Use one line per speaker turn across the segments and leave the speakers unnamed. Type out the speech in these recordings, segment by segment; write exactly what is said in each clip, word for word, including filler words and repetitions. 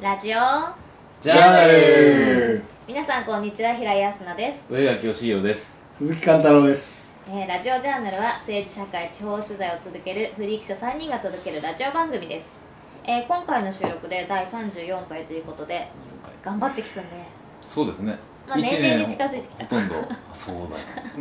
ラジオ
ジャーナル。
皆さんこんにちは、平井康奈です。
上垣義弘です。
鈴木貫太郎です。
えー、ラジオジャーナルは政治社会地方取材を続けるフリー記者さんにんが届けるラジオ番組です。えー、今回の収録でだいさんじゅうよんかいということで頑張ってきたね。
そうですね。
まあ年齢に近づいてきた。
ほとんどそうだよ。
うん、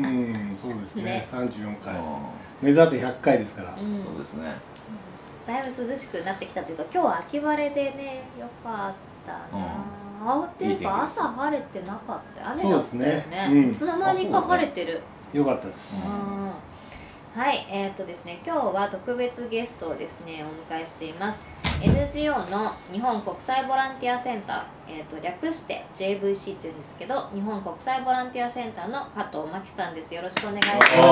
そうですね。
ね
さんじゅうよんかい。目指せひゃっかいですから。
うん、
そうですね。
だいぶ涼しくなってきたというか、今日は秋晴れでね、よかったな。あ、っていうか朝晴れてなかった。雨だったよね。いつの間にか晴れてる。
よかったです。
はい、えーっとですね、今日は特別ゲストをですね、お迎えしています。エヌジーオー の日本国際ボランティアセンター、えー、と略して ジェーブイシー というんですけど、日本国際ボランティアセンターの加藤真希さんです。よろしくお願いし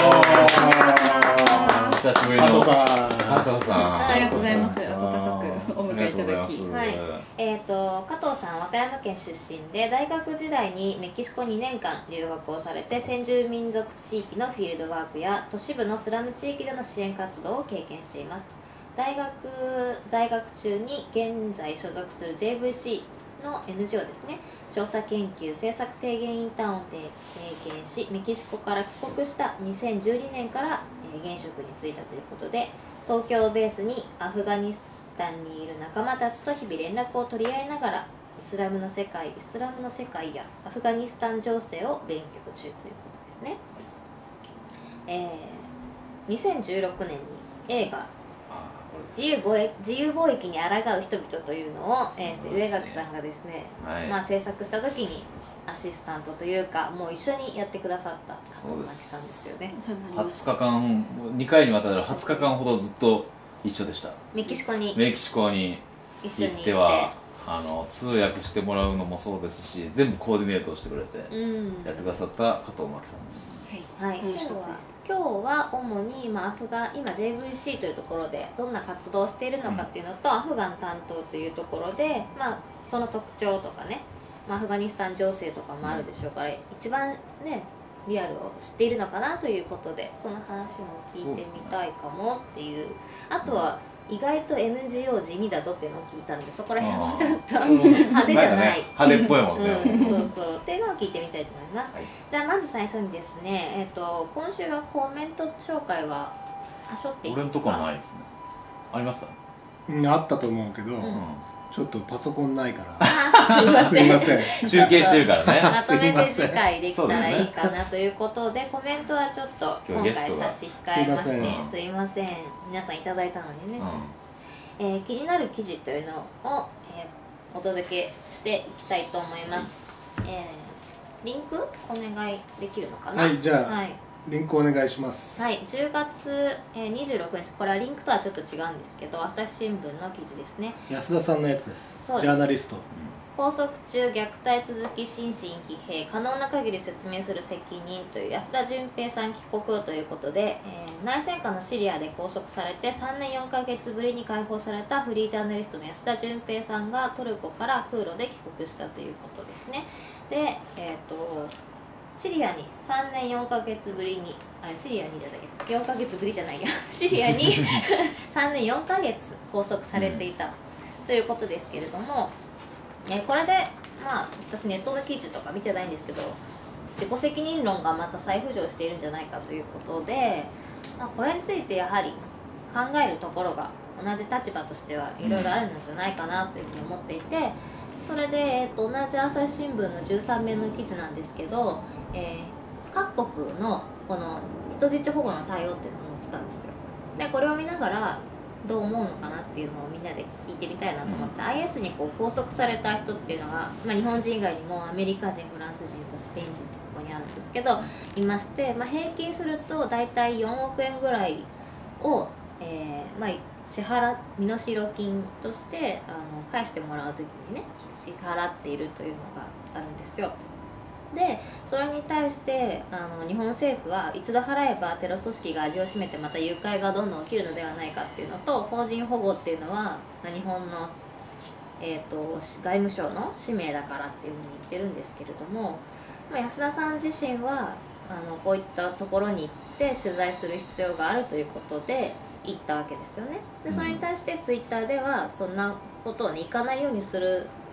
ます。
久しぶりの
加藤さん。
加藤さん。
ありがとうございます。温かくお迎えいただき。
はい、えー、と加藤さんは和歌山県出身で、大学時代にメキシコにねんかん留学をされて、先住民族地域のフィールドワークや都市部のスラム地域での支援活動を経験しています。大学在学中に現在所属する ジェーブイシー の エヌジーオー ですね、調査研究政策提言インターンを経験し、メキシコから帰国したにせんじゅうにねんから現職に就いたということで、東京をベースにアフガニスタンにいる仲間たちと日々連絡を取り合いながら、イスラムの世界イスラムの世界やアフガニスタン情勢を勉強中ということですね。えー、にせんじゅうろくねんに映画自由貿易、自由貿易に抗う人々というのを、えー、上垣さんがですね、はい、まあ、制作した時にアシスタントというか、もう一緒にやってくださった加藤真希さんですよね。
はつかかん、にかいにわたるはつかかんほどずっと一緒でした。
メキシコに
メキシコに行っては、あの通訳してもらうのもそうですし、全部コーディネートをしてくれてやってくださった加藤真希さんです。
はい、今日は今日は主に、まあ、アフガ今 ジェーブイシー というところでどんな活動をしているのかっていうのと、うん、アフガン担当というところで、まあ、その特徴とかね、まあ、アフガニスタン情勢とかもあるでしょうから、うん、一番ねリアルを知っているのかなということで、その話も聞いてみたいかもっていう。あとは意外と エヌジーオー 地味だぞっていうのを聞いたんで、そこら辺もちょっと派手じゃない、
ね、派手っぽいもんね、
うん、そうそうっていうのを聞いてみたいと思います、はい、じゃあまず最初にですね、えー、と今週がコメント紹介ははしょっていいですか？
俺のとこはないですね。ありました？
うん、あったと思うけど、うん、ちょっとパソコンないから
すいません
すいません
中継してるからね
まとめて次回できたらいいかなということで、コメントはちょっと今回差し控えまして、すいません、皆さんいただいたのにね、うん、えー、気になる記事というのを、えー、お届けしていきたいと思います、はい、えー、リンクお願いできるのかな。
はい、じゃあ、
はい、
リンクお願いします。
はい、じゅうがつにじゅうろくにち、これはリンクとはちょっと違うんですけど、朝日新聞の記事ですね。
安田さんのやつです。
そうです。
ジャーナリスト。
拘束中虐待続き心身疲弊、可能な限り説明する責任という安田純平さん帰国ということで、えー、内戦下のシリアで拘束されてさんねんよんかげつぶりに解放されたフリージャーナリストの安田純平さんがトルコから空路で帰国したということですね。で、えー、とシリアにさんねんよんかげつぶりにあシリアにじゃないよんかげつぶりじゃないやシリアにさんねんよんかげつ拘束されていたということですけれども、えこれで、まあ、私ネットの記事とか見てないんですけど、自己責任論がまた再浮上しているんじゃないかということで、まあ、これについてやはり考えるところが同じ立場としてはいろいろあるのじゃないかなというふうに思っていて、それで、えー、と同じ朝日新聞のじゅうさんめんの記事なんですけど、えー、各国のこの人質保護の対応っていうのを載ってたんですよ。でこれを見ながらどう思うのかなっていうのをみんなで聞いてみたいなと思って、うん、アイエス にこう拘束された人っていうのが、まあ、日本人以外にもアメリカ人、フランス人とスペイン人とここにあるんですけどいまして、まあ、平均すると大体よんおくえんぐらいを、えーまあ、支払身代金としてあの返してもらう時にね支払っているというのがあるんですよ。でそれに対してあの日本政府は一度払えばテロ組織が味を占めてまた誘拐がどんどん起きるのではないかっていうのと、邦人保護っていうのは日本の、えー、と外務省の使命だからっていうふうに言ってるんですけれども、まあ、安田さん自身はあのこういったところに行って取材する必要があるということで行ったわけですよね。でそれに対してツイッターではそんなことを、ね、行かないようにする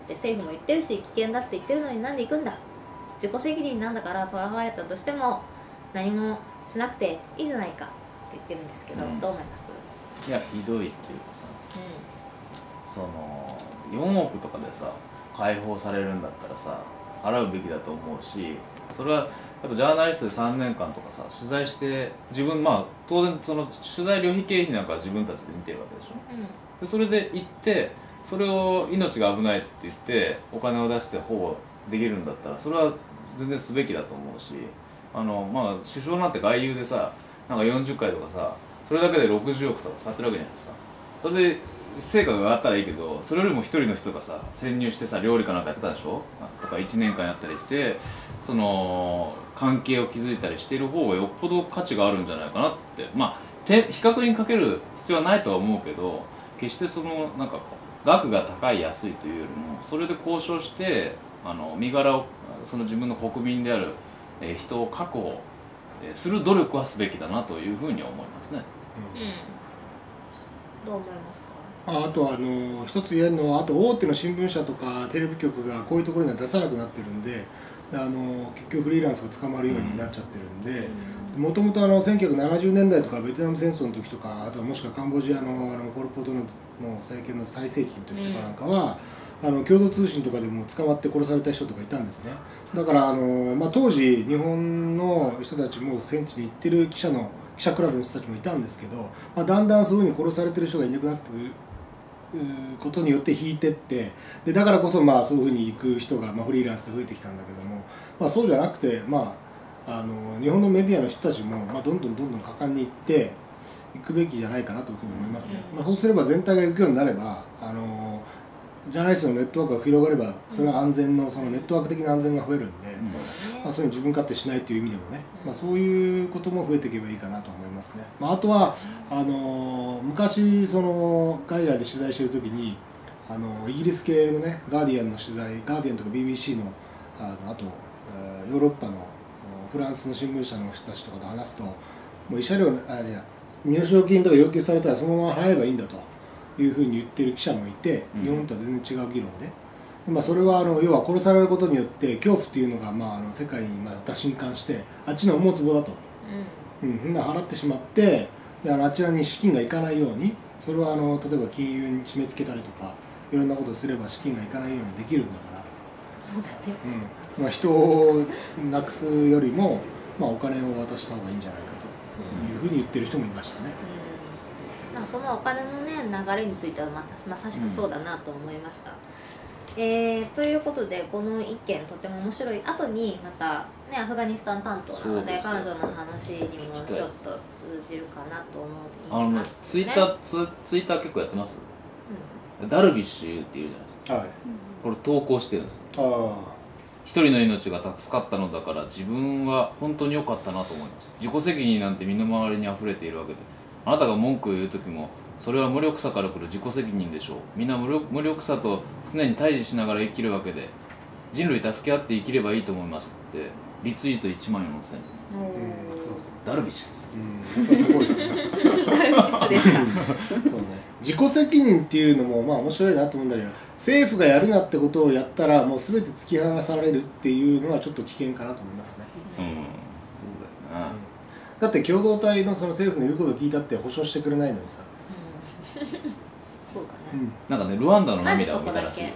って政府も言ってるし危険だって言ってるのになんで行くんだ、自己責任なんだからとらわれたとしても何もしなくていいじゃないかって言ってるんですけど、うん、どう思います？
いやひどいっていうかさ、うん、そのよんおくとかでさ解放されるんだったらさ払うべきだと思うし、それはやっぱジャーナリストでさんねんかんとかさ取材して自分まあ当然その取材旅費経費なんかは自分たちで見てるわけでしょ、うん、でそれで行ってそれを命が危ないって言ってお金を出して保護できるんだったらそれは全然すべきだと思うし、あのまあ首相なんて外遊でさなんかよんじゅっかいとかさそれだけでろくじゅうおくとか使ってるわけじゃないですか。それで成果が上がったらいいけど、それよりも一人の人がさ潜入してさ料理かなんかやってたでしょとかいちねんかんやったりしてその関係を築いたりしている方がよっぽど価値があるんじゃないかなって、まあ比較にかける必要はないとは思うけど、決してそのなんか額が高い安いというよりもそれで交渉してあの身柄をその自分の国民である人を確保する努力はすべきだなというふうに思いますね。うん、うん、
どう思いますか？
あとはあの一つ言えるのは、あと大手の新聞社とかテレビ局がこういうところには出さなくなってるんで、あの結局フリーランスが捕まるようになっちゃってるんで、もともとせんきゅうひゃくななじゅうねんだいとかベトナム戦争の時とか、あとはもしくはカンボジアのあのポル・ポトの政権の最盛期の時とかなんかは、うん、あの共同通信とかでも捕まって殺された人とかいたんですね。だからあの、まあ、当時日本の人たちも戦地に行ってる記者の記者クラブの人たちもいたんですけど、まあ、だんだんそういうふうに殺されてる人がいなくなってくることによって引いてって、でだからこそまあそういうふうに行く人がまあフリーランスで増えてきたんだけども、まあ、そうじゃなくて、まあ、あの日本のメディアの人たちもまあどんどんどんどん果敢に行っていくべきじゃないかなというふうに思いますね。まあ、そうすれば全体が行くようになれば、あのジャーナリストのネットワークが広がればそれは安全のそのネットワーク的な安全が増えるんで、うん、まあ、そういう自分勝手しないという意味でもね、まあ、そういうことも増えていけばいいかなと思いますね。まあ、あとはあの昔その海外で取材している時にあのイギリス系のねガーディアンの取材、ガーディアンとか ビービーシー のあのあとヨーロッパのフランスの新聞社の人たちとかと話すと、もう慰謝料あいや身代金とか要求されたらそのまま払えばいいんだというふうに言ってる記者もいて、日本とは全然違う議論で、まあ、それはあの要は殺されることによって恐怖っていうのがまああの世界にまた震撼して、あっちの思うつぼだと、うんうん、な払ってしまって、であのあちらに資金がいかないように、それはあの例えば金融に締め付けたりとかいろんなことをすれば資金がいかないようにできるんだから、
そうだね、
うん、まあ、人をなくすよりも、まあ、お金を渡した方がいいんじゃないかというふうに言ってる人もいましたね。
うん、そのお金の、ね、流れについてはまたまさしくそうだなと思いました。うん、えー、ということでこの一件とても面白い後にまた、ね、アフガニスタン担当なので彼女の話にもちょっと通じるかなと思います、ね、
あのツイッターツツイッター結構やってます、うん、ダルビッシュっていうじゃないですか、はい、これ投稿してるんです。あ一人の命が助かったのだから自分は本当に良かったなと思います。自己責任なんて身の回りに溢れているわけで、あなたが文句を言う時もそれは無力さから来る自己責任でしょう。みんな無力、無力さと常に対峙しながら生きるわけで、人類助け合って生きればいいと思いますってリツイートいちまんよんせん。ダルビッシュです。
うん、すごいですね。
ダルビッシュですか。そうね。
自己責任っていうのもまあ面白いなと思うんだけど、政府がやるなってことをやったらもう全て突き放されるっていうのはちょっと危険かなと思いますね。うん、そうだよな、うん。だって共同体のその政府の言うことを聞いたって保証してくれないのにさ。
そうだね、
うん、なんかねルワンダの涙を見たらしいよ。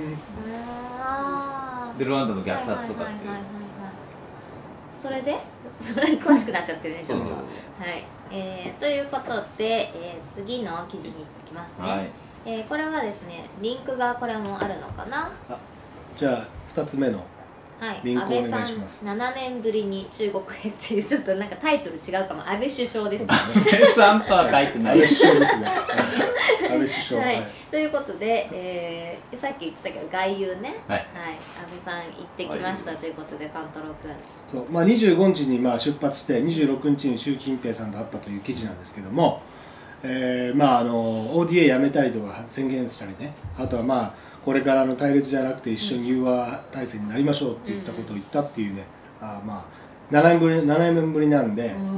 うん、
でルワンダの虐殺とかって、
それでそれに詳しくなっちゃってるねちょっと。はい、えー、ということで、えー、次の記事に行きますね。はい、えー、これはですねリンクがこれもあるのかな。
あ、じゃあふたつめのリンクをお願いします。
安倍さんななねんぶりに中国へっていうちょっとなんかタイトル違うかも。安倍首相ですね。
安倍さんとは書いてない。
安倍首相ですね。安倍首相。
はい。ということで、えー、さっき言ってたけど外遊ね。はい。はい、安倍さん行ってきましたということで、カンタロウ君。
そう、まあにじゅうごにちにまあ出発してにじゅうろくにちに習近平さんと会ったという記事なんですけども、えー、まああの オーディーエー 辞めたりとか宣言したりね、あとはまあこれからの対立じゃなくて一緒に融和体制になりましょうっていったことを言ったっていうね、うん、あまあななねんぶりななねんぶりなんで、うん、まあ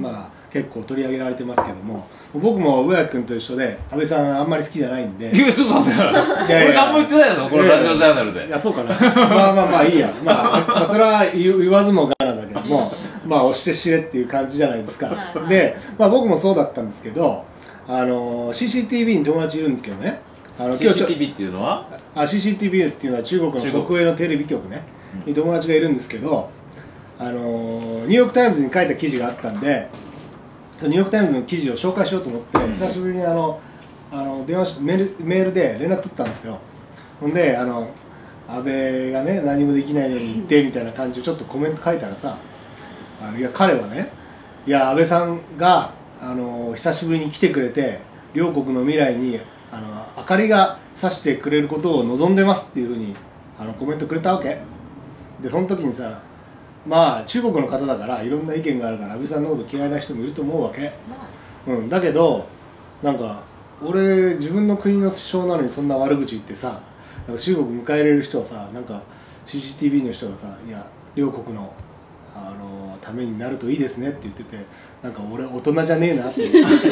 結構取り上げられてますけども、僕も上谷君と一緒で安倍さんあんまり好きじゃないんで。
いやちょっと待ってよ、俺何も言ってないぞこのラジオジャーナルで。
いやそうかなまあまあまあいいや、まあ、まあそれは言言わずもがなだけどもまあ押して知れっていう感じじゃないですか。で、まあ、僕もそうだったんですけど、あの シーシーティービー に友達いるんですけどね、あの
シーシーティービー っていうのは
あ シーシーティービー っていうのは中国の国営のテレビ局ね、に友達がいるんですけど、あのニューヨーク・タイムズに書いた記事があったんで、ニューヨーク・タイムズの記事を紹介しようと思って、久しぶりにあのあの電話しメールメールで連絡取ったんですよ。ほんであの安倍がね何もできないように言ってみたいな感じでちょっとコメント書いたらさ、あのいや彼はね、いや安倍さんがあの久しぶりに来てくれて両国の未来にあの明かりが差してくれることを望んでますっていうふうにあのコメントくれたわけで、その時にさ、まあ中国の方だからいろんな意見があるから安倍さんのこと嫌いな人もいると思うわけ、うん、だけどなんか俺自分の国の首相なのにそんな悪口言ってさ、なんか中国迎え入れる人はさ、なんか シーシーティービー の人がさ、いや両国のあのためになるといいですねって言ってて、なんか俺大人じゃねえなって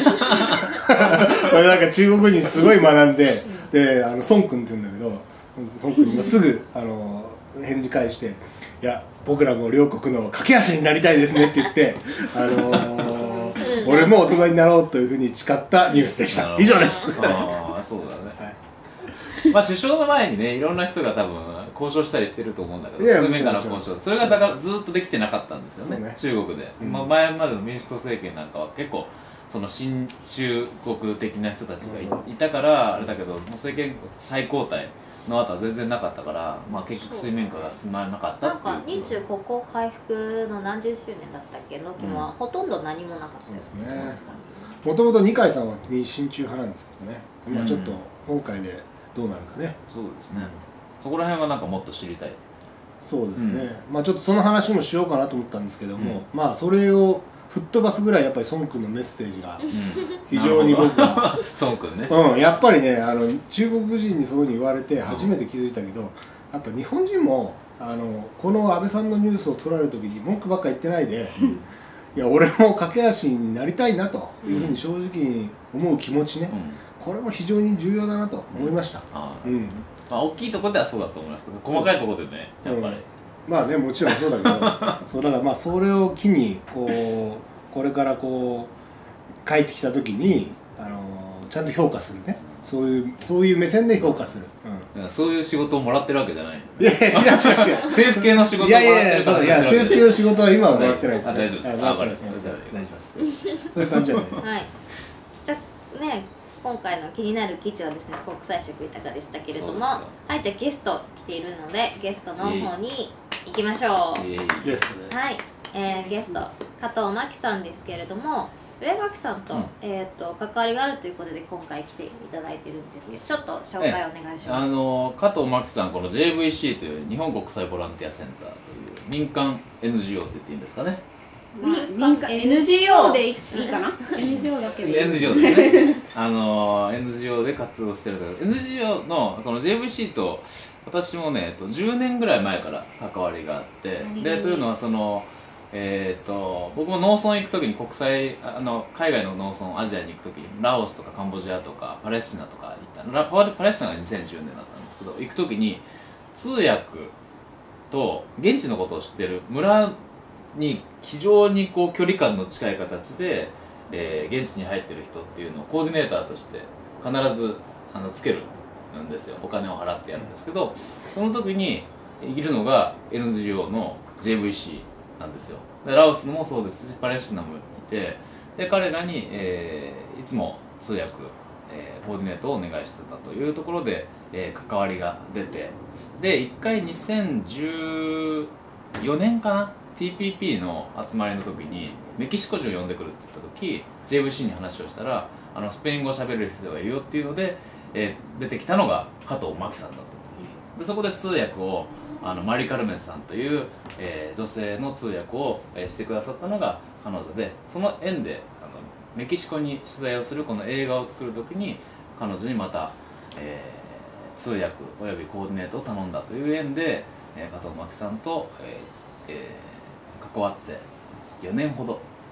俺なんか中国人すごい学んで、であの孫君って言うんだけど、孫君にすぐあの返事返して「いや僕らも両国の駆け足になりたいですね」って言って、あのー、俺も大人になろうというふうに誓ったニュースでした。以上です。
ああそうだね、はい、まあ首相の前にねいろんな人が多分交渉したりしてると思うんだけど、数面から交渉、それがだからずっとできてなかったんですよね、ね中国で、うん、まあ、前までの民主党政権なんかは結構その新中国的な人たちが い,、うん、いたからあれだけど、もう政権再交代の後は全然なかったから、まあ、結局水面下が進まなかったっていう。なんか
日中国交回復の何十周年だったっけの時も、うん、ほとんど何もなかったですね。
もともと二階さんは親中派なんですけどね、まあ、ちょっと今回でどうなるかね、
そうですね、そこら辺はなんかもっと知りたい。
そうですね、うん、まあちょっとその話もしようかなと思ったんですけども、うん、まあそれを吹っ飛ばすぐらいやっぱり孫君のメッセージが非常に僕は
孫君ね、
うん、やっぱりねあの中国人にそういうふうに言われて初めて気づいたけど、やっぱ日本人もあのこの安倍さんのニュースを取られる時に文句ばっか言ってないで、うん、いや俺も駆け足になりたいなというふうに正直に思う気持ちね、うん、これも非常に重要だなと思いました。うん、うん、
まあ、大きいところではそうだと思いますけど、細かいところでねやっぱり、
うん、まあねもちろんそうだけどそうだからまあそれを機にこうこれからこう帰ってきた時にあのちゃんと評価するね、そういうそういう目線で評価する、
うん、そういう仕事をもらってるわけじゃない。
いやいや違う違う違う
政府系の仕事をもらってるから。いやいやそういや政府系の仕事は今はもらってないです、ね、 大丈夫です。
大丈夫です。大丈夫です。そういう感じじゃないです。
はい。じゃあね今回の気になる記事はですね国際色豊かでしたけれども、はいじゃあゲスト来ているのでゲストの方に行きましょう。
ゲストです。
はい、えー、ゲスト加藤真希さんですけれども。上垣さんと、うん、えっと関わりがあるということで今回来ていただいてるんですけど、ちょっと紹介お願いします。
あの加藤真希さん、この ジェーブイシー という日本国際ボランティアセンターという民間 エヌジーオー って言っていいんですかね。
民間 エヌジーオー でいいかな。エヌジーオー だけでいい。
エヌジーオー ですね。あの エヌジーオー で活動してるんだけど、エヌジーオー のこの ジェーブイシー と私もね、じゅうねんぐらい前から関わりがあって、でというのはその。えー、と僕も農村行く時に国際あの海外の農村アジアに行く時にラオスとかカンボジアとかパレスチナとか行ったパパレスチナがにせんじゅうねんだったんですけど、行く時に通訳と現地のことを知ってる村に非常にこう距離感の近い形で、えー、現地に入ってる人っていうのをコーディネーターとして必ずあのつけるんですよ。お金を払ってやるんですけど、その時にいるのが エヌジーオー の ジェーブイシーなんですよ。でラオスもそうですしパレスチナもいて、で彼らに、えー、いつも通訳、えー、コーディネートをお願いしてたというところで、えー、関わりが出て、でいっかいにせんじゅうよねんかな ティーピーピー の集まりの時にメキシコ人を呼んでくるって言った時 ジェーブイシー に話をしたら、あのスペイン語を喋れる人がいるよっていうので、えー、出てきたのが加藤真希さんだったで、そこで通訳をあのマリ・カルメンさんという、えー、女性の通訳を、えー、してくださったのが彼女で、その縁であのメキシコに取材をするこの映画を作る時に彼女にまた、えー、通訳およびコーディネートを頼んだという縁で、えー、加藤真希さんと、えーえー、関わってよねんほど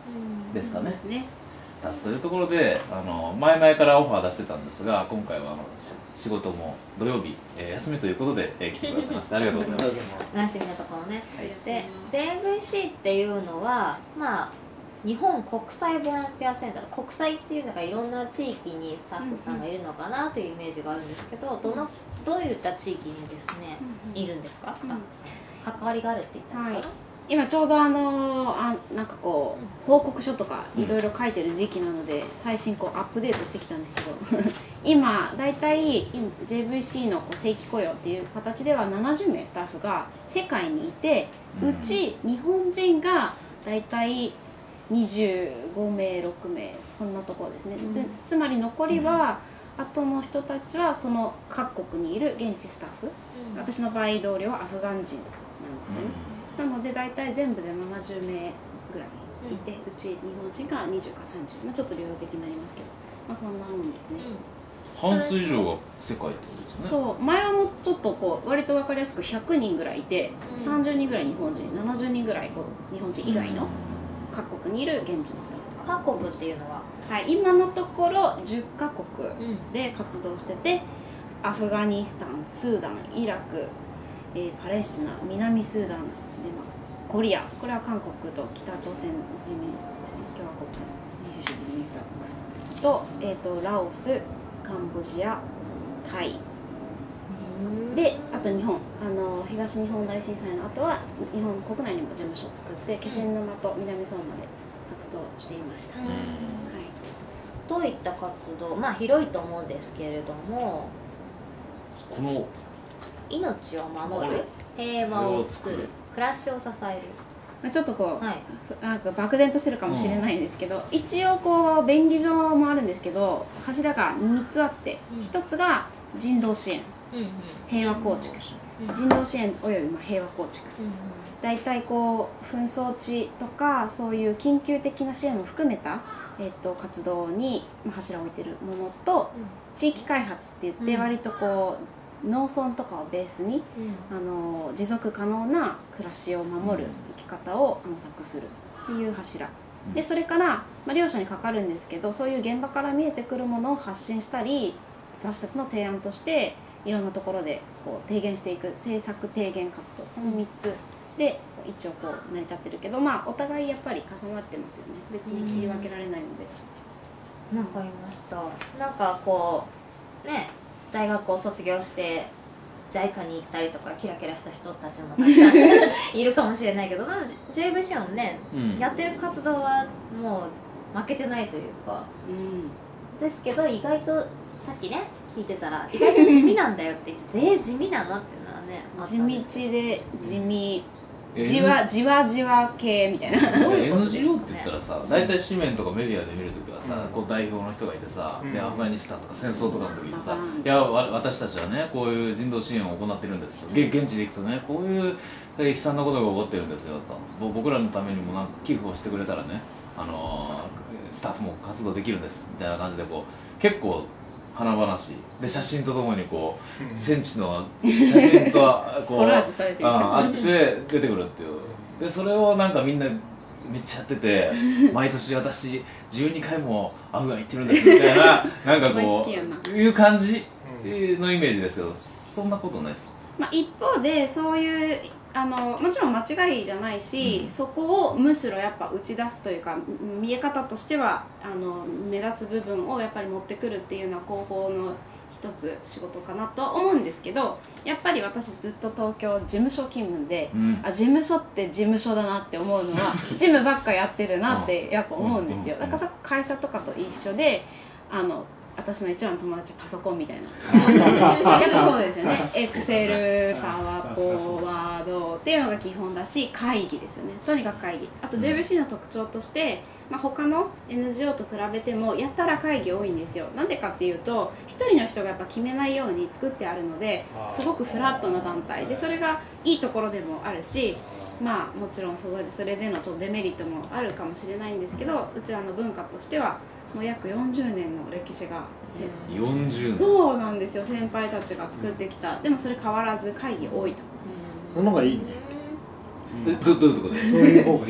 ですかね。
ですね。
出すというところで、あの前々からオファー出してたんですが、今回はあの仕事も土曜日、えー休みということで、えー来てくださいましてありがとうございます。
お休みのところね。
ありがとうござ
で
います。
ジェーブイシー っていうのはまあ日本国際ボランティアセンター、国際っていうのがいろんな地域にスタッフさんがいるのかなというイメージがあるんですけど、どのどういった地域にですねいるんですか、スタッフさん、関わりがあるって言ったのかな、
はい今ちょうどあのあなんかこう報告書とかいろいろ書いてる時期なので最新こうアップデートしてきたんですけど今だいたい ジェーブイシー のこう正規雇用っていう形ではななじゅうめいスタッフが世界にいて、
うん
うち日本人がだいたいにじゅうごめいろくめいそんなところですね、
うん
でつまり残りは、あとの人たちはその各国にいる現地スタッフ、
うん
私の場合同僚はアフガン人なんですよね、なので大体全部でななじゅうめいぐらいいて、うち日本人がにじゅうかさんじゅう、まあ、ちょっと量的になりますけど、まあ、そんなもんですね、
半数以上が世界ってことですね。
そう前はもうちょっとこう割と分かりやすくひゃくにんぐらいいて、
うん
さんじゅうにんぐらい日本人ななじゅうにんぐらいこう日本人以外の各国にいる現地のスタッフ、
各国っていうのは、
はい、今のところじゅっかこく
うん
で活動してて、アフガニスタン、スーダン、イラク、えーパレスチナ、南スーダンで、まあ、コリア、これは韓国と北朝鮮人民共和国、民主主義人民共和国と、えー、とラオス、カンボジア、タイで、あと日本、あの東日本大震災の後は日本国内にも事務所を作って気仙沼と南相馬で活動していました、
うん
はい、
どういった活動、まあ広いと思うんですけれども、
この
命を守る、平和を作る、暮らしを支え
まあ、ちょっとこう、
る、はい、
ふなんか漠然としてるかもしれないんですけど、一応こう便宜上もあるんですけど柱がみっつあって、
うん
ひとつが人道支援、
うんうん
平和構築、
うん
人道支援およびまあ平和構築、
うん
大体こう紛争地とかそういう緊急的な支援も含めた、えっと活動にまあ柱を置いてるものと、地域開発って言って
うん
割とこう農村とかをベースに
うん
あの持続可能な暮らしを守る生き方を模索するっていう柱で、それから、まあ、両者にかかるんですけど、そういう現場から見えてくるものを発信したり、私たちの提案としていろんなところでこう提言していく政策提言活動、このみっつで一応こう成り立ってるけど、まあお互いやっぱり重なってますよね、別に切り分けられないので。
わかりました。なんかこうね、大学を卒業してジャイカに行ったりとかキラキラした人たちもたくさんいるかもしれないけど、まあ ジェーブイシー のね、
うん
やってる活動はもう負けてないというか
うん
ですけど、意外とさっきね聞いてたら意外と地味なんだよって言って、えー、地味なのっていうのはねあった
地
んですけど
道で地味、
え
じわじわじわ系みたいな。
どういうことですかね
エヌジーオー って言ったらさ、大体紙面とかメディアで見るときはさ、
うん
こう代表の人がいてさ、
うん
でアフガニスタンとか戦争とかの時にさ、
うん
いやわ私たちはねこういう人道支援を行ってるんですと、げ現地で行くとねこういうえー悲惨なことが起こってるんですよと、ぼ僕らのためにもなんか寄付をしてくれたらね、あのースタッフも活動できるんですみたいな感じでこう結構華々しいで写真とともにこう戦地の写真とこう
コラージュされてるんですよ
ああって出てくるっていうで、それをなんかみんなめっちゃやってて毎年私じゅうにかいもアフガン行ってるんですみたいななんか
毎
こ
月やな
ういう感じのイメージですけど、そんなことないですか？
まあ、一方でそういうあのもちろん間違いじゃないし、
うん
そこをむしろやっぱ打ち出すというか見え方としてはあの目立つ部分をやっぱり持ってくるっていうのは広報の一つ仕事かなとは思うんですけど、やっぱり私ずっと東京事務所勤務で、
うん
あ事務所って事務所だなって思うのは事務ばっかやってるなってやっぱ思うんですよ。
うん
だからそこ会社とかと一緒であの私の一番の友達パソコンみたいなやっぱそうですよね。エクセル、パワポ、ワードっていうのが基本だし、会議ですよね。とにかく会議。あと ジェーブイシー の特徴として、まあ、他の エヌジーオー と比べてもやったら会議多いんですよ。なんでかっていうと一人の人がやっぱ決めないように作ってあるので、すごくフラットな団体で、それがいいところでもあるし、まあもちろんそれそれでのちょっとデメリットもあるかもしれないんですけど、うちらの文化としてはもう約よんじゅうねんの歴史がせ、
よんじゅうねん
そうなんですよ。先輩たちが作ってきた。でもそれ変わらず会議多いと。
その方がいいね。
えどどういうところで
そういう方がいいと思う。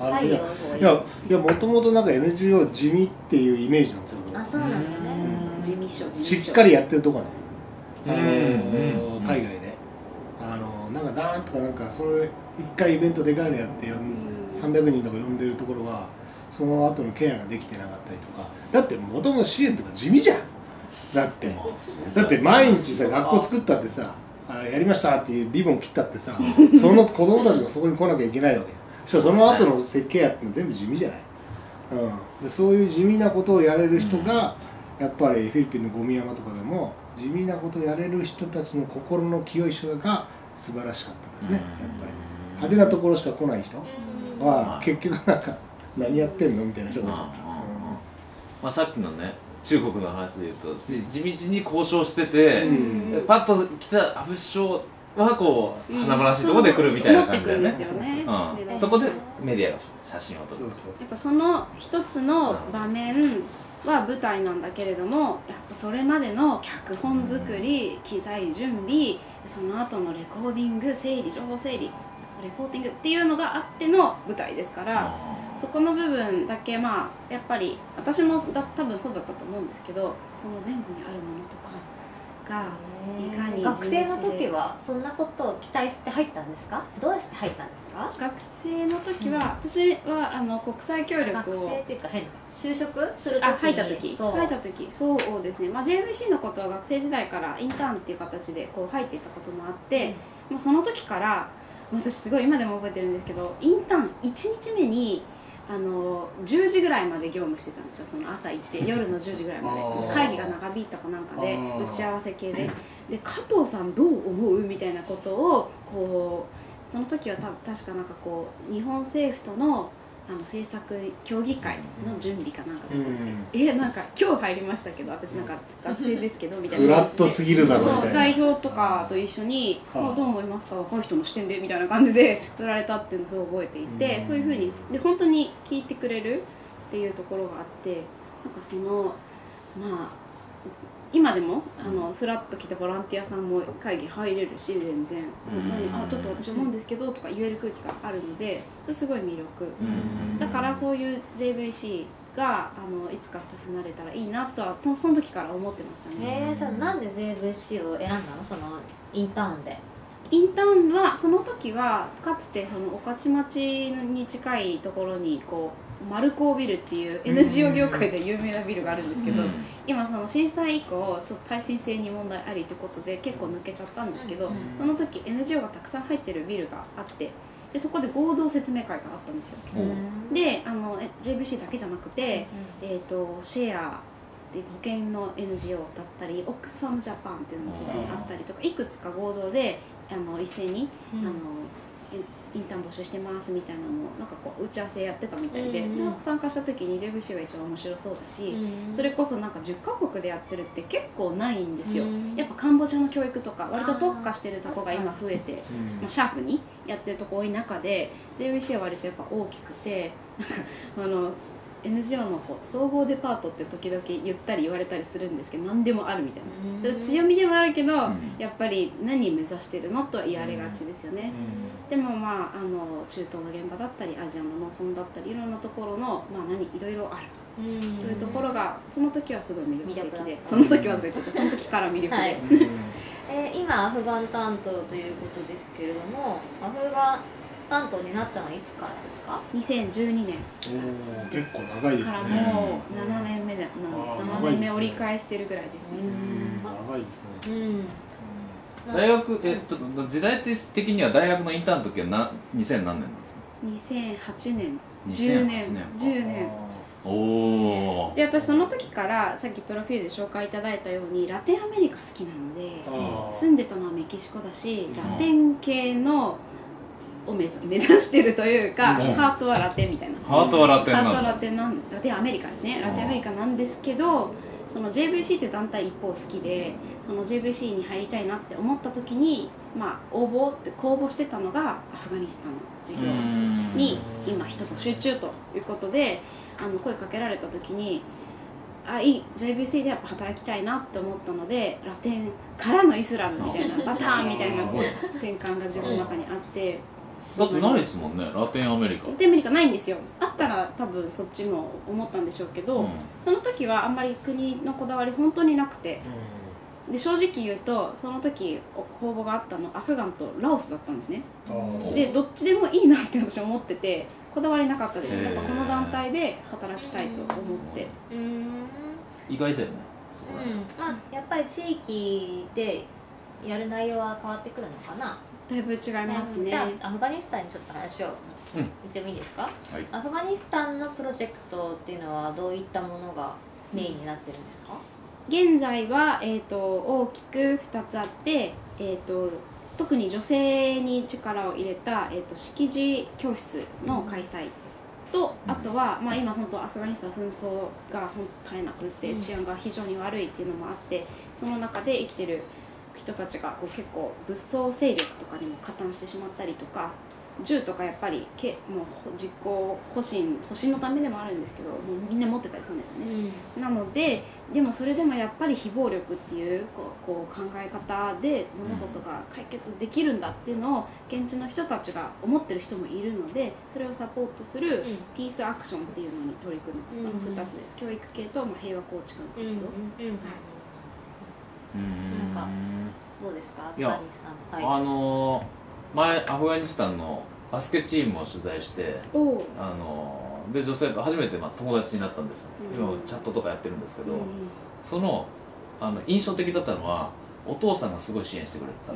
あ
太陽
いやいやいやもともとなんか エヌジーオー 地味っていうイメージなんですよ。
あ、そうなんだね。
事務所事務所
しっかりやってるとこね、あの
うんうん
海外であのなんかダーンとかなんかそれ一回イベントでかいのやってさんびゃくにんとか呼んでるところはその後のケアができてなかったりとか、だってもともと支援とか地味じゃん。だってだって毎日さ学校作ったってさ、あやりましたっていうリボン切ったってさその子供たちがそこに来なきゃいけないわけや。そしたらその後の設計やっての全部地味じゃない、うん、でそういう地味なことをやれる人がやっぱりフィリピンのゴミ山とかでも地味なことをやれる人たちの心の清い人が素晴らしかったですね。やっぱり派手なところしか来ない人は結局なんか何やってんのみたいな人が多かった、うん
まあ、さっきのね中国の話でいうと地道に交渉してて、
うん
パッと来た安倍首相はこう華々しいところで来るみたいな感じだよね。
そうそうそう持ってくんですよね
うん、そこでメディアが写真を撮る。
そうそう
やっぱその一つの場面は舞台なんだけれども、やっぱそれまでの脚本作り、機材準備、その後のレコーディング、整理情報整理、レポーティングっていうのがあっての舞台ですから、そこの部分だけまあやっぱり私もだ多分そうだったと思うんですけど、その前後にあるものとかがいかに
学生の時はそんなことを期待して入ったんですか？どうやって入ったんですか？
学生の時は、私はあの国際協力
学
を
生っていうか変就職する時に
あ入った時
そう
入った時そうですね、まあ、ジェイブイシー のことは学生時代からインターンっていう形でこう入っていたこともあって、まあ、その時から私すごい今でも覚えてるんですけど、インターンいちにちめにあのじゅうじぐらいまで業務してたんですよ。その朝行って夜のじゅうじぐらいまで会議が長引いたかなんかで打ち合わせ系でで加藤さんどう思うみたいなことをこうその時はた確かなんかこう日本政府とのあの政策協議会の準備かなんかだったんですよ、うん、えなんか今日入りましたけど私なんか学生ですけどみたいな
フラットすぎるだろみたいな、
代表とかと一緒に「あどう思いますか若い人の視点で」みたいな感じで振られたっていうのをすごい覚えていて、うん、そういうふうにで本当に聞いてくれるっていうところがあって、なんかそのまあ今でもあのフラッと来てボランティアさんも会議入れるし全然「うん、あちょっと私思うんですけど」とか言える空気があるのですごい魅力、うん、だからそういう ジェイブイシー があのいつかスタッフになれたらいいなとはその時から思ってましたね。
えー、じゃあなんで ジェイブイシー を選んだの？そのインターンで。
インターンはその時はかつてその御徒町に近いところにこうマルコービルっていう エヌジーオー 業界で有名なビルがあるんですけど、うん、今その震災以降ちょっと耐震性に問題ありということで結構抜けちゃったんですけど、うん、その時 エヌジーオー がたくさん入ってるビルがあってでそこで合同説明会があったんですよ、うん、であの ジェイブイシー だけじゃなくて、うん、えーとシェアで保険の エヌジーオー だったりオックスファムジャパンっていうのもあったりとかいくつか合同であの一斉に、うん、あのインターン募集してますみたいなのをなんかこう打ち合わせやってたみたいで、うん、で参加した時に ジェイブイシー が一番面白そうだし、うん、それこそなんかじゅっかこくでやってるって結構ないんですよ、うん、やっぱカンボジアの教育とか割と特化してるとこが今増えて、まあ、シャープにやってるとこ多い中で ジェイブイシー は割とやっぱ大きくてなんかあのエヌジーオー のこう総合デパートって時々言ったり言われたりするんですけど何でもあるみたいな、うん、強みでもあるけど、うん、やっぱり何目指してるのとは言われがちですよね、うん、でもまああの中東の現場だったりアジアの農村だったりいろんなところの、まあ、何いろいろあると、うん、そういうところがその時はすごい魅力的でその時はとか言ってその時から魅力で、はい
えー、今アフガン担当ということですけれどもアフガン担当になったのはいつからですか？
にせんじゅうにねん
お結構長いですね。
からもうななねんめなんです。ななねんめ折り返してるぐらいですね。
長いですね。
うん、大学えっと時代的には大学のインターンの時はなにせん何年なんですか？
にせんはちねんじゅうねんじゅうねん
おお。
で私その時からさっきプロフィールで紹介いただいたようにラテンアメリカ好きなので住んでたのはメキシコだしラテン系のを目指してるというか、うん、ハートはラテンみたいな
ハートはラテンなんだ
ハートはラテンなんラテンアメリカですねラテンアメリカなんですけどその ジェイブイシー という団体一方好きでその ジェイブイシー に入りたいなって思った時にまあ応募って公募してたのがアフガニスタンの授業に今人募集中ということであの声かけられた時にあいい ジェイブイシー でやっぱ働きたいなって思ったのでラテンからのイスラムみたいなパターンみたいな転換が自分の中にあって
だってないですもんね、ラテンアメリカ。
ラテンアメリカないんですよ。あったら多分そっちも思ったんでしょうけど、
うん、
その時はあんまり国のこだわり本当になくて、で正直言うとその時応募があったのアフガンとラオスだったんですね。でどっちでもいいなって私は思ってて、こだわりなかったです。やっぱこの団体で働きたいと思って。
うん、
意外だよね。
うん、まあやっぱり地域でやる内容は変わってくるのかな。
だいぶ違いますね。
じゃあアフガニスタンにちょっと話を言ってもいいですか、うん、はい、アフガニスタンのプロジェクトっていうのはどういったものがメインになってるんですか？
現在は、えー、と大きくふたつあって、えー、と特に女性に力を入れた、えー、と識字教室の開催と、あとは、まあ、今本当アフガニスタン紛争が本当絶えなくて治安が非常に悪いっていうのもあって、その中で生きてる人たちがこう結構武装勢力とかにも加担してしまったりとか、銃とかやっぱりけもう実行保身保身のためでもあるんですけど、もうみんな持ってたりするんですよね、うん、なのででもそれでもやっぱり非暴力っていうこうこう考え方で物事が解決できるんだっていうのを現地の人たちが思ってる人もいるので、それをサポートするピースアクションっていうのに取り組んでます、うん、そのふたつです。教育系と、まあ、平和構築の活動、うんうんうん、はい、
なんかどうですか、アフガニスタン。
はい、あのー、前アフガニスタンのバスケチームを取材して、あのー、で女性と初めてまあ友達になったんですよ、うん、今チャットとかやってるんですけど、うん、そのあの印象的だったのはお父さんがすごい支援してくれた、うん、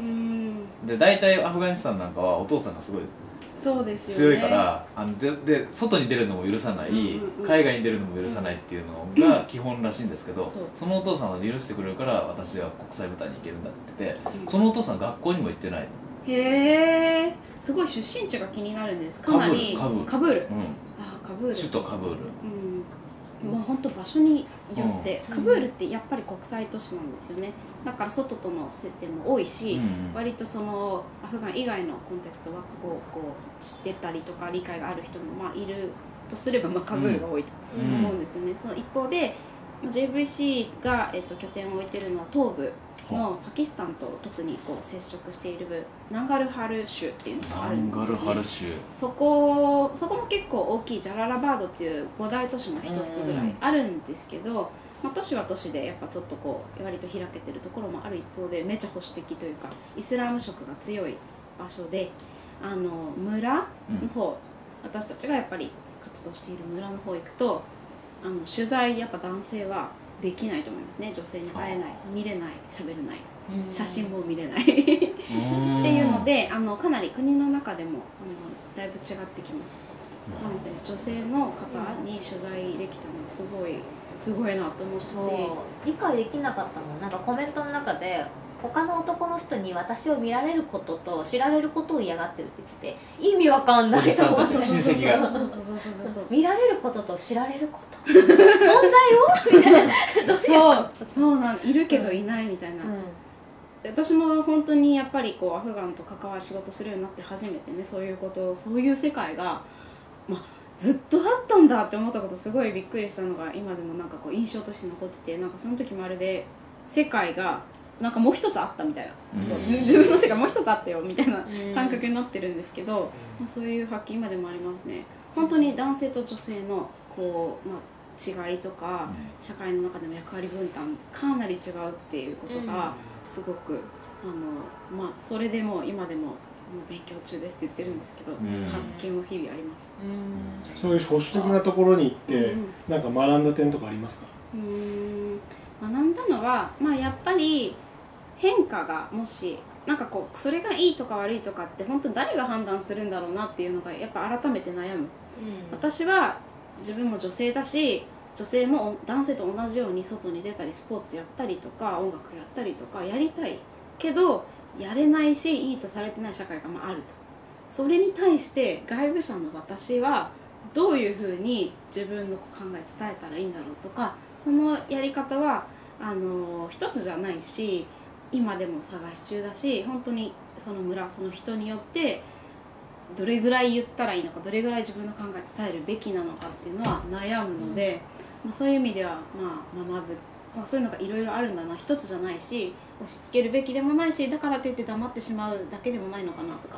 で大体アフガニスタンなんかはお父さんがすごい
そうですよね、
強いからあの で, で外に出るのも許さない、うんうん、海外に出るのも許さないっていうのが基本らしいんですけど、うん、そ, そのお父さんは許してくれるから私は国際舞台に行けるんだって言ってて、うん、そのお父さん学校にも行ってない。
へえ、すごい出身地が気になるんです。かなり
カブール、
カブール、うん、
あカブール首都カブール、
うん、もう本当場所によって、うん、カブールってやっぱり国際都市なんですよね。だから外との接点も多いし、うん、割とそのアフガン以外のコンテクストはこうこう知ってたりとか理解がある人もまあいるとすれば、まあ、カブールが多いと思うんですよね、うん、その一方で ジェイブイシー が、えっと、拠点を置いているのは東部のパキスタンと特にこう接触している部ナンガルハル州っていうのがあるんですね。ナンガルハル州、そこそこも結構大きいジャララバードっていう五大都市の一つぐらいあるんですけど、まあ、都市は都市でやっぱちょっとこう割と開けてるところもある一方でめっちゃ保守的というかイスラム色が強い場所で、あの村の方、うん、私たちがやっぱり活動している村の方行くとあの取材やっぱ男性はできないと思いますね。女性に会えない、見れない、喋れない、写真も見れないっていうので、あのかなり国の中でもあのだいぶ違ってきます。なので女性の方に取材できたのはすごいすごいなと思ったし、
理解できなかったもん。なんかコメントの中で他の男の人に私を見られることと知られることを嫌がってるって言ってて、意味わかんないと思って、
親戚が
見られることと知られること存在をみたいな
そうそうなんいるけどいないみたいな、うん、私も本当にやっぱりこうアフガンと関わる仕事するようになって初めてね、そういうことそういう世界が、まあ、ずっとあったんだって思ったことすごいびっくりしたのが今でもなんかこう印象として残ってて、なんかその時まるで世界がなんかもう一つあったみたいな、うん、自分の世界もう一つあったよみたいな感覚になってるんですけど、うん、まあ、そういう発見今でもありますね。本当に男性と女性のこう、まあ、違いとか、うん、社会の中での役割分担かなり違うっていうことがすごく、あの、まあ、それでも今でも勉強中ですって言ってるんですけど、うん、発見も日々あります、
うん、そういう保守的なところに行って、うん、なんか学んだ点とかありますか？
うーん学んだのは、まあ、やっぱり変化がもしなんかこうそれがいいとか悪いとかって本当誰が判断するんだろうなっていうのがやっぱ改めて悩む、うん、私は自分も女性だし女性も男性と同じように外に出たりスポーツやったりとか音楽やったりとかやりたいけどやれないしいいとされてない社会がまああると。それに対して外部者の私はどういうふうに自分の考え伝えたらいいんだろうとか、そのやり方はあの一つじゃないし今でも探し中だし、本当にその村その人によってどれぐらい言ったらいいのかどれぐらい自分の考え伝えるべきなのかっていうのは悩むので、まあ、そういう意味ではまあ学ぶ、まあ、そういうのがいろいろあるんだな、一つじゃないし押し付けるべきでもないしだからといって黙ってしまうだけでもないのかなとか、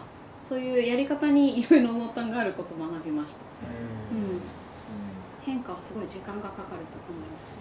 そういうやり方にいろいろ濃淡があることを学びました。うん、うん、変化はすごい時間がかかると思います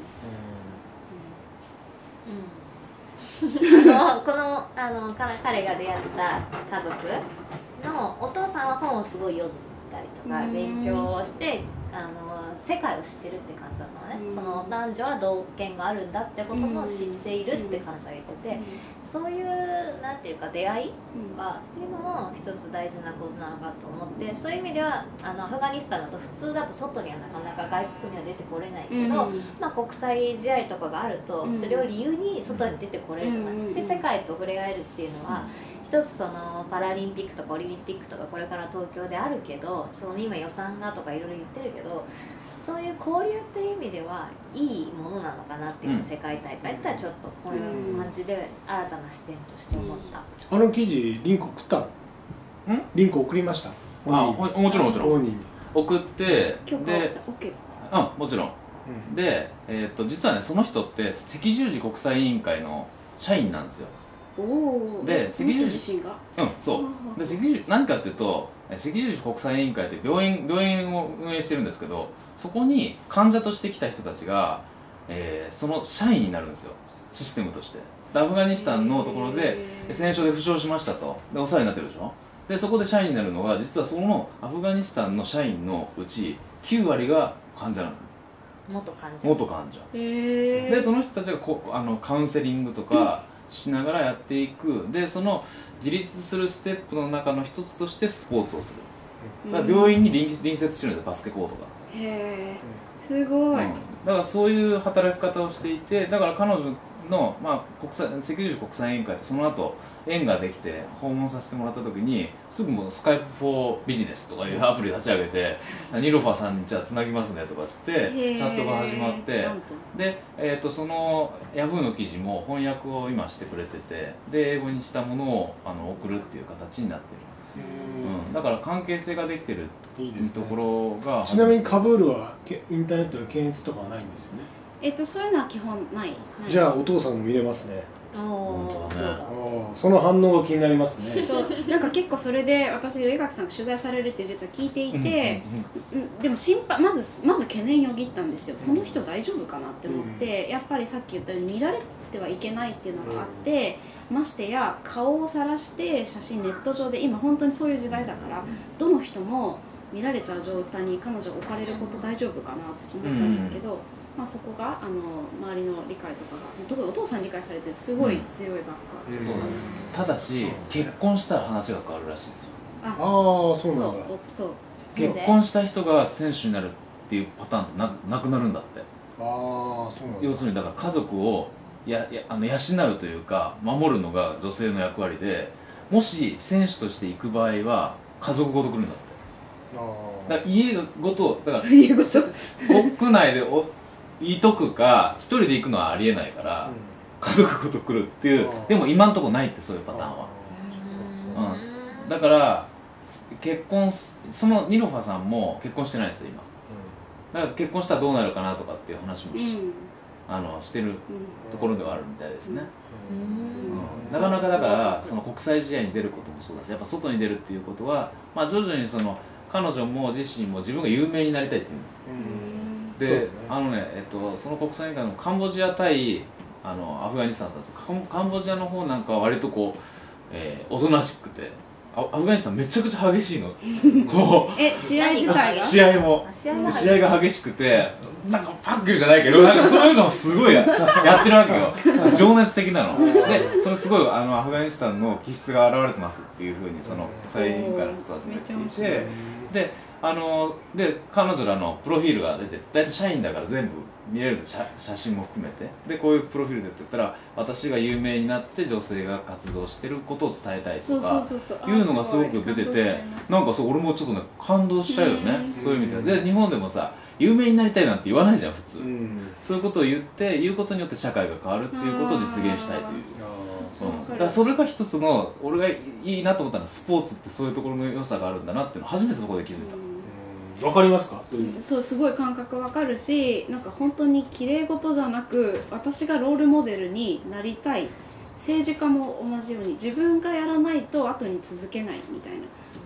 ね。うん、うん、このあの彼が出会った家族のお父さんは本をすごい読んだりとか勉強をしてあの世界を知ってるって感じだったのね、うん、その男女は同権があるんだってことも知っているって彼女は言ってて、うん、そういうなんていうか出会いがっていうのも一つ大事なことなのかと思って、そういう意味ではあのアフガニスタンだと普通だと外にはなかなか外国には出てこれないけど、うん、まあ、国際試合とかがあるとそれを理由に外に出てこれるじゃない、うん、で世界と触れ合えるっていうのは、一つそのパラリンピックとかオリンピックとかこれから東京であるけど、その今予算がとかいろいろ言ってるけど、そういう交流っていう意味ではいいものなのかなっていう、うん、世界大会ってはちょっとこういう感じで新たな視点として思った、
うん、あの記事リンク送ったの？ん？リンク送りました？
あ、もちろんもちろん送って
許可
で、
OK、
うん、もちろん、うん、で、えー、っと実はねその人って赤十字国際委員会の社員なんですよ。
お
で赤十
字が
うんそうで赤十字何かっていうと赤十字国際委員会って病院病院を運営してるんですけど、そこに患者として来た人たちが、えー、その社員になるんですよ、システムとして。アフガニスタンのところで戦争で負傷しましたと、でお世話になってるでしょ。でそこで社員になるのが実はそのアフガニスタンの社員のうちきゅうわりが患者なの。
元患者
元患者でその人たちがこあのカウンセリングとかしながらやっていく。でその自立するステップの中の一つとしてスポーツをする。だから病院に隣隣接してるんですよ、バスケコートが。
へえ、すごい、うん、
だからそういう働き方をしていて、だから彼女の、まあ、国際赤十字国際委員会ってその後縁ができて訪問させてもらった時にすぐもうスカイプフォービジネスとかいうアプリ立ち上げてニロファーさんにじゃあつなぎますねとかつってチャットが始まって、で、えー、とそのヤフーの記事も翻訳を今してくれてて、で英語にしたものをあの送るっていう形になってる。うん、だから関係性ができてるところが。
ちなみにカブールはインターネットの検閲とかはないんですよね。
えっとそういうのは基本ない。
じゃあお父さんも見れますね。
本当だね。
その反応が気になりますね。
そう、なんか結構それで私江垣さんが取材されるって実は聞いていて、でも心配まずまず懸念よぎったんですよ。その人大丈夫かなって思って、うん、やっぱりさっき言ったように見られてはいけないっていうのがあって、うん、ましてや顔を晒して写真ネット上で今本当にそういう時代だから、どの人も見られちゃう状態に彼女が置かれること大丈夫かなって思ったんですけど。うん、まあそこがあの周りの理解とかが特にお父さん理解されてすごい強いばっかってそうなんですけど、
ただし結婚したら話が変わるらしいですよ。
ああ、そうなんだ。
そう
結婚した人が選手になるっていうパターンって な, なくなるんだって。
ああ、そうなんだ。
要するにだから家族をややあの養うというか守るのが女性の役割で、もし選手として行く場合は家族ごと来るんだって。あだから家ごとだから
家ごと
国内でおいとくか一人で行くのはありえないから、うん、家族ごと来るっていう。でも今んとこないってそういうパターンは。うん、だから結婚そのニロファさんも結婚してないんですよ今。だから結婚したらどうなるかなとかっていう話もし、うん、あのしてるところではあるみたいですね。うん、なかなかだからその国際試合に出ることもそうだし、やっぱ外に出るっていうことは、まあ、徐々にその彼女も自身も自分が有名になりたいっていう。で、ね、あのね、えっと、その国際委員会のカンボジア対あのアフガニスタンだったんですけど、カンボジアの方なんかは割とこう、えー、おとなしくて、アフガニスタンめちゃくちゃ激しいの。こう
え試合自体が
試合も試合が激しくて、なんかパックじゃないけど、なんかそういうのをすごい や, やってるわけよ。情熱的なので、それすごいあのアフガニスタンの気質が現れてますっていうふうにその国際委員会の人たちも言っていて、であので彼女らのプロフィールが出て、大体社員だから全部見れる 写, 写真も含めて、でこういうプロフィールでって言ったら、私が有名になって女性が活動してることを伝えたいとかいうのがすごく出てて、なんかそう俺もちょっとね感動しちゃうよね。そういう意味で。で日本でもさ有名になりたいなんて言わないじゃん普通。そういうことを言って言うことによって社会が変わるっていうことを実現したいという。うん、だからそれが一つの俺がいいなと思ったのは、スポーツってそういうところの良さがあるんだなっていうのを初めてそこで気づいた。
わかりますか？
そう、すごい感覚わかるし、なんか本当に綺麗事じゃなく、私がロールモデルになりたい。政治家も同じように自分がやらないと後に続けないみたいな。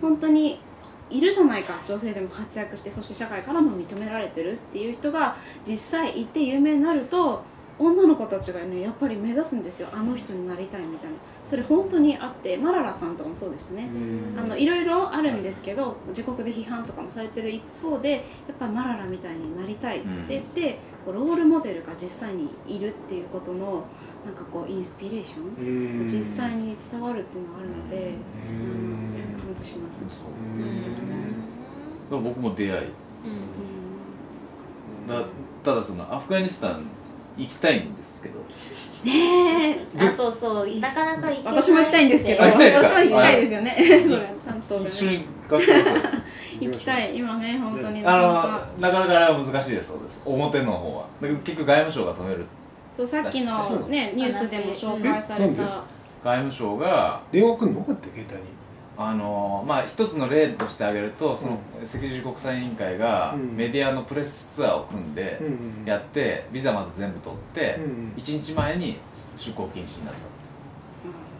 本当にいるじゃないか、女性でも活躍して、そして社会からも認められてるっていう人が実際いて有名になると、女の子たちがねやっぱり目指すんですよ、あの人になりたいみたいな。それ本当にあって、マララさんとかもそうですね。あのいろいろあるんですけど、自国で批判とかもされてる一方で、やっぱりマララみたいになりたいって言って、こうロールモデルが実際にいるっていうことのなんかこうインスピレーション実際に伝わるっていうのがあるので、感動します。
僕も出会い、だただそのアフガニスタン行きたいんですけど
ね
え、あ、そうそう、なかなか行けない。
私も行きたいんですけど、私も行きたいですよね。それ担当がね。
一緒に学校
行きたい、今ね本当に
あのなかなかあれは難しいですそうです。表の方は結局外務省が止める。
そう、さっきのねニュースでも紹介された
外務省が
電話来るのかって携帯に。
あのまあ一つの例として挙げると、その赤十字国際委員会がメディアのプレスツアーを組んでやってビザまで全部取っていちにちまえに出国禁止になった。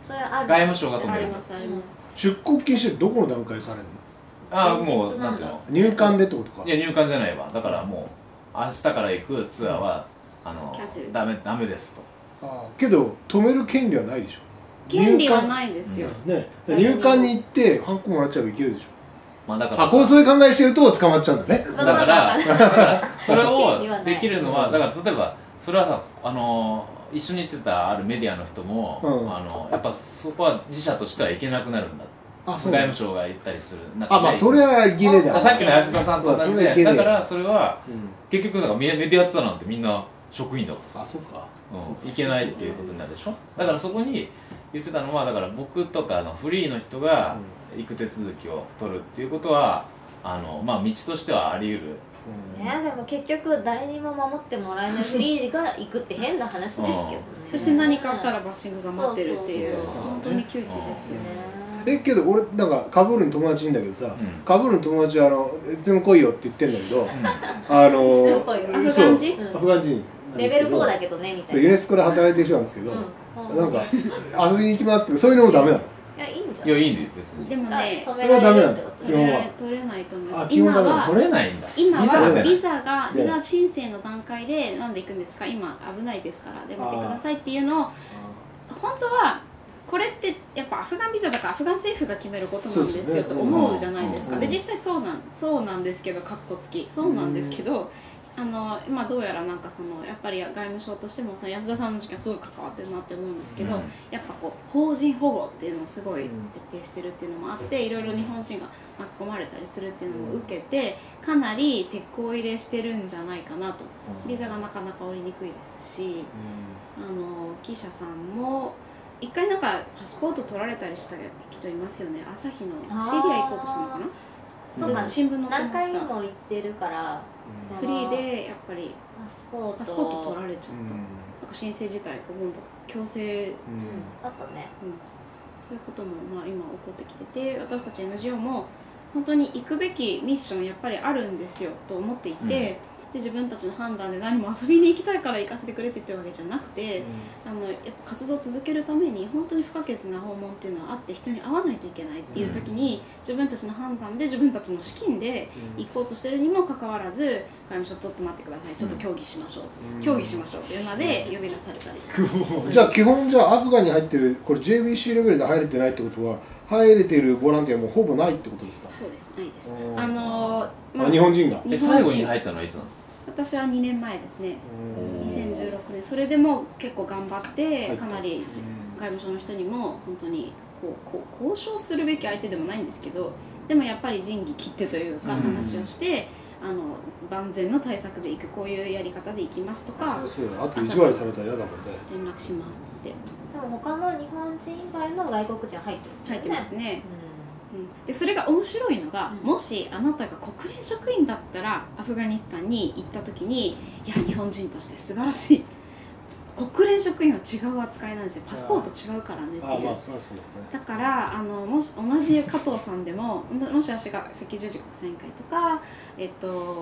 それある。
外務省が止める。
ありますあります。
出国禁止ってどこの段階でされるの？
ああ、もうなんていうの、
入管でってことか。
いや入管じゃないわ。だからもう明日から行くツアーはあのダメダメですと。
ああ、けど止める権利はないでしょ。
権利はないですよ。
ね、入管に行ってハンコもらっちゃえばいけるでしょ。
まあだから
あ、こうそういう考えしてると捕まっちゃうんだね。
だからだからそれをできるのは、だから例えばそれはさ、あの一緒に行ってたあるメディアの人も、あのやっぱそこは自社としてはいけなくなるんだ。外務省が言ったりする。
あ、まあそれはいけねえだ。
さっきの安田さんと同じで、だからそれは結局なんかメディアツアーなんてみんな職員だからさ、
あ、そうか、
いけないっていうことになるでしょ。だからそこに言ってたのは、だから僕とかのフリーの人が行く手続きを取るっていうことは、あのまあ道としてはあり得る。
いやでも結局誰にも守ってもらえないフリーが行くって変な話ですけどね。
そして何かあったらバッシングが待ってるっていう、本当に窮地ですよね。
え、けど俺なんかカブールに友達いるんだけどさ、カブールの友達はあのいつでも来いよって言ってんだけど、あの
アフガン人？
アフガン人
レベルフォーだけどねみたいな。
ユネスコで働いてる人なんですけど、なんか遊びに行きますってそういうのもダメなの？
いや、いいんじゃん。
いや、いいんで別に。
でもね、
それはダメなんですよ。
取れ取れないと思います。
今は
取れないんだ。
今はビザがビザ申請の段階でなんで行くんですか。今危ないですから出てくださいっていうのを本当は。これってやっぱアフガンビザだからアフガン政府が決めることなんですよと思うじゃないですか。で実際そうなんそうなんですけど、カッコつきそうなんですけど、あのまあどうやらなんかそのやっぱり外務省としてもその安田さんの事件はすごい関わってるなって思うんですけど、やっぱこう邦人保護っていうのをすごい徹底してるっていうのもあって、いろいろ日本人が巻き込まれたりするっていうのも受けて、かなり鉄鋼入れしてるんじゃないかなと。ビザがなかなか下りにくいですし、あの記者さんも。一回なんかパスポート取られたりした人いますよね。朝日のシリア行こうとしたのかな。
そうか、
新聞載ってました。
何回も行ってるから、
フリーでやっぱり
パスポート
パスポート取られちゃった。なんか申請自体今度強制、
あったね。
そういうこともまあ今起こってきてて、私たち エヌジーオー も本当に行くべきミッションやっぱりあるんですよと思っていて。で自分たちの判断で何も遊びに行きたいから行かせてくれって言ってるわけじゃなくて、うん、あのやっぱ活動を続けるために本当に不可欠な訪問っていうのはあって、人に会わないといけないっていう時に、うん、自分たちの判断で自分たちの資金で行こうとしてるにもかかわらず、外務省ちょっと待ってください、ちょっと協議しましょう、うん、協議しましょうっていうので呼び出されたり、うん、
じゃあ基本じゃあアフガンに入ってるこれ ジェイビーシー レベルで入れてないってことは、入れてるボランティアもほぼないってことですか？
そうです、ないです。あのー
まあ、日本人が
え最後に入ったのはいつなんですか？
私はにねんまえですね。にせんじゅうろくねん。それでも結構頑張ってかなり外務省の人にも本当にこうこう交渉するべき相手でもないんですけど、でもやっぱり仁義切ってというか話をして、あの万全の対策でいく、こういうやり方でいきますとか、
そうだ、あと意地悪されたら嫌だもんね。
連絡しますって。
でも他の日本人以外の外国人入ってる、
入ってますね。でそれが面白いのが、うん、もしあなたが国連職員だったらアフガニスタンに行った時に、いや日本人として素晴らしい、国連職員は違う扱いなんですよ、パスポート違うからねっていう。だからあのもし同じ加藤さんでも、もし私が赤十字国際委員会とか、えっと、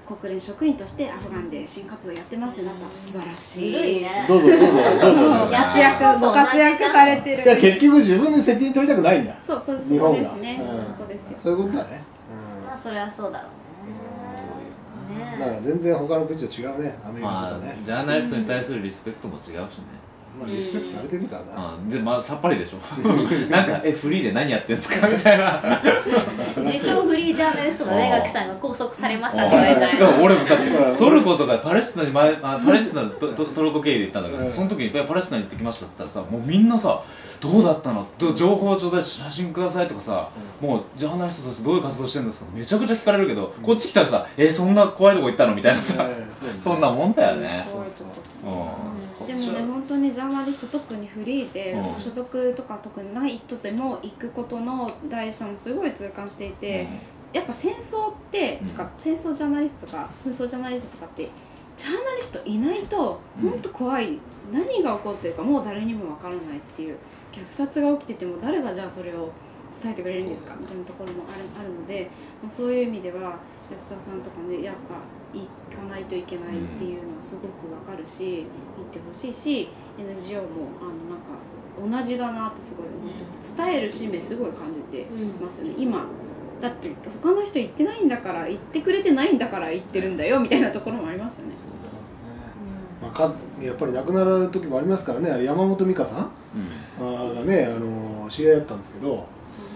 国連職員としてアフガンで支援活動やってますってなったら素晴らしい。
ずるいね。
どうぞどうぞどうぞ
活躍ご活躍されてる。
じゃあ結局自分で責任取りたくないんだ。
そうそうそこですね。
うん
そこですよ。
そういうことだね。
まあそれはそうだろうね。ね
なんか全然他の国と違うね、アメリカ
まあ
とかね。
ジャーナリストに対するリスペクトも違うしね。
まあリスペクトされてるからな。
うん、でまあさっぱりでしょなんかえフリーで何やってんすかみたいな
自称フリージャーナリストの上垣さんが拘束されましたって言われた
しかも俺もだってトルコとかパレスチナに前あパレスチナトトトルコ経由で行ったんだけど、
うん
その時にパレスチナに行ってきましたって言ったらさ、もうみんなさどうだったのど情報ちょうだい写真くださいとかさ、もうジャーナリストとしてどういう活動してるんですかめちゃくちゃ聞かれるけど、こっち来たらさえそんな怖いとこ行ったのみたいなさ、そんなもんだよね。
怖いとこ
うん
でもね本当にジャーナリスト特にフリーで、
うん
所属とか特にない人でも行くことの大事さもすごい痛感していて、やっぱ戦争って、
うん
とか戦争ジャーナリストとか紛争ジャーナリストとかってジャーナリストいないと
うん
本当怖い、何が起こってるかもう誰にもわからないっていう、虐殺が起きてても誰がじゃあそれを伝えてくれるんですかみたいなところもあるあるので、もうそういう意味では安田さんとかねやっぱ行かないといけないっていうのはすごくわかるし、行ってほしいし エヌジーオー もあのなんか同じだなってすごい思ってて、伝える使命すごい感じてますよね、今だって他の人行ってないんだから行ってくれてないんだから行ってるんだよみたいなところもありますよね。
まあ、かやっぱり亡くなられる時もありますからね、あれ山本美香さん
うん
がね、あの知り合いだったんですけど、なんか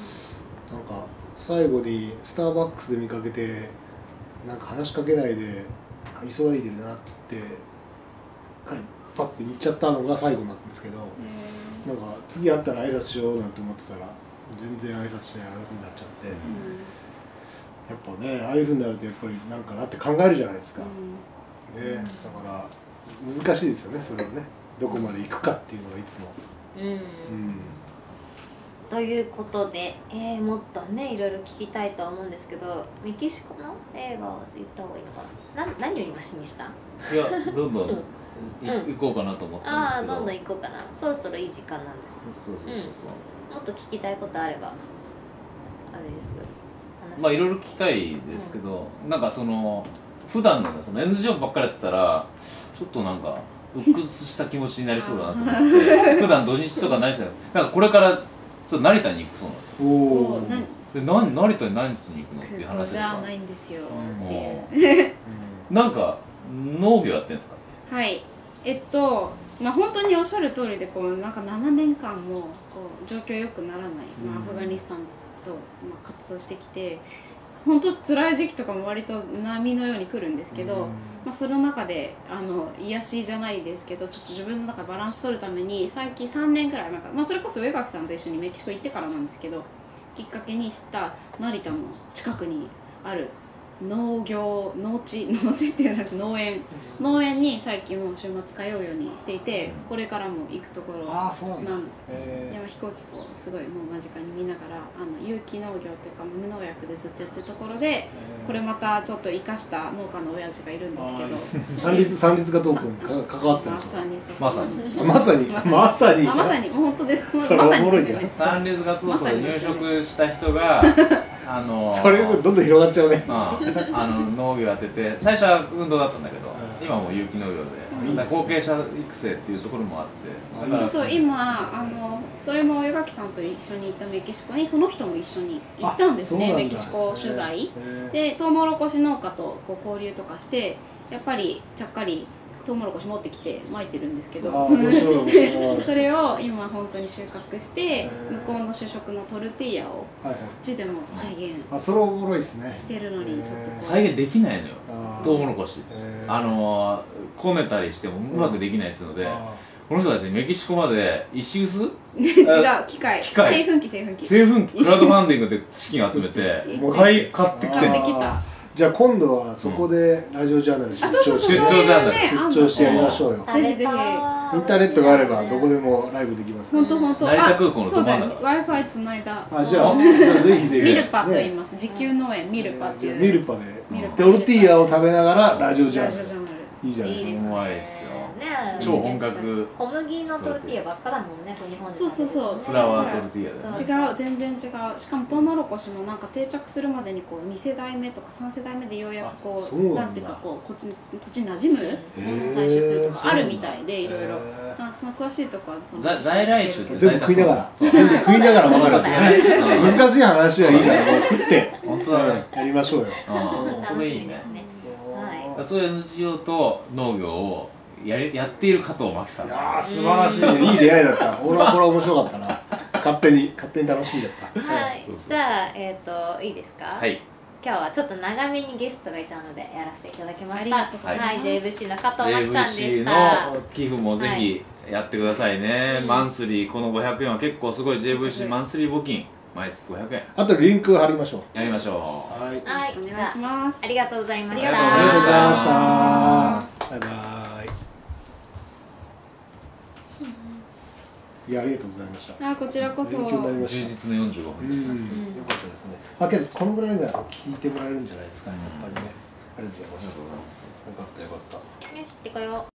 最後にスターバックスで見かけてなんか話しかけないで「急いでるな」って言ってパッて行っちゃったのが最後なんですけど、なんか次会ったら挨拶しようなんて思ってたら全然挨拶しないああいうふうになっちゃって、やっぱねああいうふうになるとやっぱりなんかなって考えるじゃないですか、ね、だから難しいですよね、それをねどこまで行くかっていうのがいつも。
うん、
うん
ということで、えー、もっとねいろいろ聞きたいとは思うんですけど、メキシコの映画を言った方がいいのかな、な何を今しにした？
いやどんどんい
うん
行こうかなと思ったんです
ああ
けど、
どんどん行こうかな、そろそろいい時間なんです。
そうそうそうそう、
もっと聞きたいことあればあれですけど、話
まあいろいろ聞きたいですけど、なんかその普段のねその エヌジーオー ばっかりやってたらちょっとなんか鬱屈した気持ちになりそうだなと思って普段土日とか何してるなんかこれからちょっと成田に行くそうなんですよ。
お
お
お。
何
で何成田に何しに行くのっていう話で
じゃ
さ、
ないんですよ
うん
っていう
もうなんか農業やってんですか？
はいえっとまあ本当におっしゃる通りでこうなんかななねんかんもこう状況良くならない、まあ、アフガニスタンと、まあ、活動してきて本当辛い時期とかも割と波のように来るんですけど、まあ、その中であの癒しじゃないですけどちょっと自分の中でバランス取るために最近さんねんくらい前から、まあ、それこそ上垣さんと一緒にメキシコ行ってからなんですけどきっかけにした成田の近くにある農業農地農地っていうのは農園農園に最近もう週末通うようにしていて、これからも行くところ
ああそうなんだ。
なんです
え
でも飛行機こうすごいもう間近に見ながらあの有機農業っていうか無農薬でずっとやってるところでこれまたちょっと生かした農家の親父がいるんですけど
三立三立がトークにか関わってるん
ま
です
さにそこ
まさに
か。まさにまさに
あまさにもう本当ですま
それお
さに
もろいじゃん
ですよね
サンリズガトーストで入植した人があの
それどんどん広がっちゃうね。
うん、あの農業やってて最初は運動だったんだけど、
うん
今はもう有機農業で、
うん
だから後継者育成っていうところもあって、だから
そうそう今あのそれも上垣さんと一緒に行ったメキシコにその人も一緒に行ったんですね
あそうなんだ
メキシコ取材
へー
でトウモロコシ農家とこう交流とかしてやっぱりちゃっかりトウモロコシ持ってきて撒いてるんですけど
あー面白い面白い。
それを今本当に収穫して
へー
向こうの主食のトルティーヤをこ
はいはい。
っちでも再現
あそれおもろいですね。
してるのにちょっとこう
再現できないのよ
あー
トウモロコシ、
へー
あのーこねたりしてもうまくできないっつうので、
あ
この人たちメキシコまで石臼
違う機械
機械
製粉機製粉機
製粉機クラウドファンディングで資金集めて
もう
買い買ってきて
買って
ね
きた
じゃあ今度はそこでラジオジャーナル出
あそうそう
張して
そう
出張ジャーナル
出張してやりましょうよ。
食べたい
インターネットがあればどこでもライブできますから。
本当本当
成田空港のど真ん中
Wi-Fi つないだ
あじゃあ
あ
じゃあぜひぜひ。
ミルパと言い
ね
ます自給農園ミルパっていう
ミルパで
ミルパ
トルティーヤを食べながらラジオジャーナル。
ラジオジャーナル
いいじゃないですか。
いいですね
うまいっすよ
ね
超本格
小麦のトルティーヤばっかだもんね、日本で
そうそうそう
フラワートルティーヤだよね。
そう
違う、全然違う。しかもトウモロコシもなんか定着するまでにこうに世代目とかさん世代目でようやくこ
あそうなんだ
うなんていうかこうこっち土地に馴染むものを採取するとかあるみたいで、いろいろ。あ、その詳しいとこはその
在在来種って
全部食いながら全部食いながら分かるってね。難しい話はいいからもう食って
本当だね。
やりましょうよ。
うん、そ
楽
れいいね。
しみですね。はい。
そういう エヌジーオー と農業をやりやっている加藤真紀さん。
いやー素晴らしいね、いい出会いだった。俺はこれ面白かったな。勝手に勝手に楽しんじゃった。
はい
そうそうそう。
じゃあえっといいですか。
はい。
今日はちょっと長めにゲストがいたのでやらせていただきました。
ありがとうございます
はい、ジェイブイシー の加藤真紀さんで
ジェイブイシー
した。
の寄付もぜひやってくださいね。
うん
マンスリーこのごひゃくえんは結構すごい ジェイブイシー マンスリー募金毎月ごひゃくえん
あとリンク貼りましょう。
やりましょ
はい。
はい、
お願いします。
ありがとうございました。
ありが
ありがとうございました。
あ
バイバイ。いや、ありがとうございました。
あ、こちらこそ。
勉強になり
う。
ました。
充実のよんじゅうごふ
うん
ですね。
ん、よかったですね。まあ、けど、このぐらいが聞いてもらえるんじゃないですかね、やっぱりね。ありがとうございます。
ありがとうございます。
よかった、よかった。
よし、行ってこよう。